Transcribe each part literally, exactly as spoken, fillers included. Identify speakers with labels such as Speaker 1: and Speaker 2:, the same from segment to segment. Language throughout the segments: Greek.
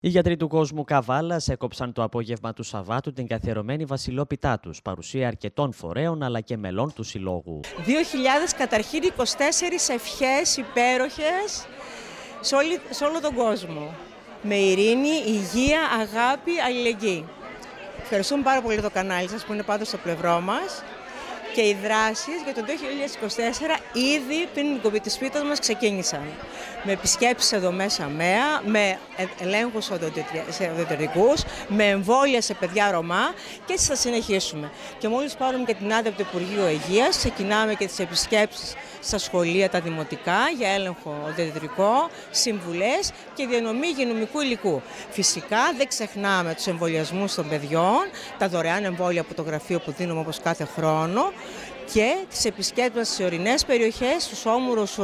Speaker 1: Οι γιατροί του κόσμου Καβάλας έκοψαν το απόγευμα του Σαββάτου την καθιερωμένη βασιλόπιτά τους, παρουσία αρκετών φορέων αλλά και μελών του Συλλόγου.
Speaker 2: δύο χιλιάδες καταρχήν είκοσι τέσσερις ευχές υπέροχες σε, όλη, σε όλο τον κόσμο. Με ειρήνη, υγεία, αγάπη, αλληλεγγύη. Ευχαριστούμε πάρα πολύ το κανάλι σας που είναι πάντα στο πλευρό μας. Και οι δράσεις για το δύο χιλιάδες είκοσι τέσσερα ήδη πριν την κοπή της πίτας μας ξεκίνησαν. Με επισκέψεις σε δομές ΑΜΕΑ, με ελέγχους οδοντιατρικούς, με εμβόλια σε παιδιά Ρωμά και έτσι θα συνεχίσουμε. Και μόλις πάρουμε και την άδεια από το Υπουργείο Υγείας, ξεκινάμε και τις επισκέψεις στα σχολεία, τα δημοτικά, για έλεγχο οδοντιατρικό, συμβουλές και διανομή υγειονομικού υλικού. Φυσικά δεν ξεχνάμε τους εμβολιασμούς των παιδιών, τα δωρεάν εμβόλια από το γραφείο που δίνουμε όπως κάθε χρόνο, και τις επισκέψεις στις ορεινές περιοχές, στους όμουρους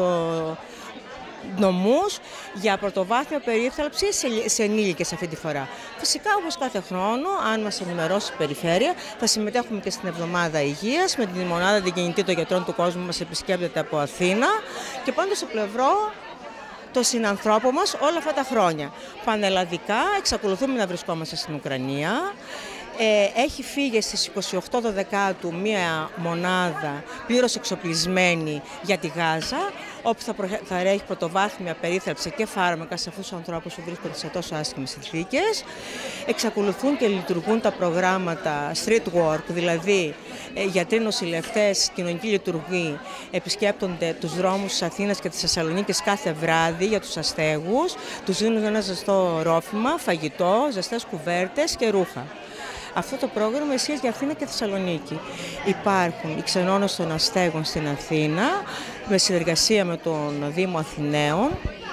Speaker 2: νομούς για πρωτοβάθμια περίθαλψη σε ενήλικες αυτή τη φορά. Φυσικά, όπως κάθε χρόνο, αν μας ενημερώσει η Περιφέρεια, θα συμμετέχουμε και στην Εβδομάδα Υγείας με την μονάδα δικαιωματική των γιατρών του κόσμου μας επισκέπτεται από Αθήνα και πάντα στο πλευρό των συνανθρώπων μας όλα αυτά τα χρόνια. Πανελλαδικά εξακολουθούμε να βρισκόμαστε στην Ουκρανία. Ε, έχει φύγει στις είκοσι οκτώ Δεκάτου μία μονάδα πλήρως εξοπλισμένη για τη Γάζα, όπου θα, προ... θα έχει πρωτοβάθμια περίθαλψη και φάρμακα σε αυτούς τους ανθρώπους που βρίσκονται σε τόσο άσχημες συνθήκες. Εξακολουθούν και λειτουργούν τα προγράμματα street work, δηλαδή ε, γιατροί, νοσηλευτές, κοινωνικοί λειτουργοί επισκέπτονται τους δρόμους της Αθήνας και της Θεσσαλονίκης κάθε βράδυ για τους αστέγους, τους δίνουν ένα ζεστό ρόφημα, φαγητό, ζεστές κουβέρτες και ρούχα. Αυτό το πρόγραμμα ισχύει για Αθήνα και Θεσσαλονίκη. Υπάρχουν οι ξενώνες των αστέγων στην Αθήνα, με συνεργασία με τον Δήμο Αθηναίων.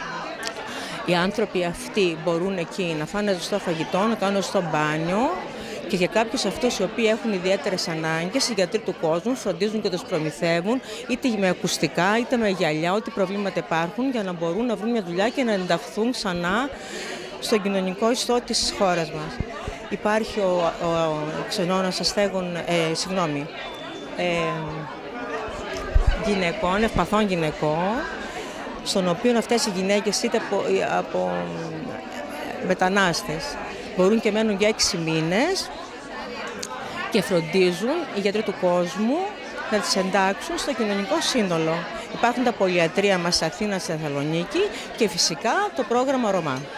Speaker 2: Οι άνθρωποι αυτοί μπορούν εκεί να φάνε ζεστό φαγητό, να κάνουν ζεστό μπάνιο, και για κάποιους αυτούς οι οποίοι έχουν ιδιαίτερες ανάγκες, οι γιατροί του κόσμου φροντίζουν και τους προμηθεύουν είτε με ακουστικά είτε με γυαλιά, ό,τι προβλήματα υπάρχουν, για να μπορούν να βρουν μια δουλειά και να ενταχθούν ξανά στον κοινωνικό ιστό της χώρας μας. Υπάρχει ο, ο, ο ξενώνας αστέγων, ε, συγγνώμη, ε, γυναικών, ευπαθών γυναικών, στον οποίο αυτές οι γυναίκες είτε από, από μετανάστες μπορούν και μένουν για έξι μήνες και φροντίζουν οι γιατροί του κόσμου να τις εντάξουν στο κοινωνικό σύνολο. Υπάρχουν τα πολυιατρία μας Αθήνα, στη Θεσσαλονίκη και φυσικά το πρόγραμμα Ρωμά.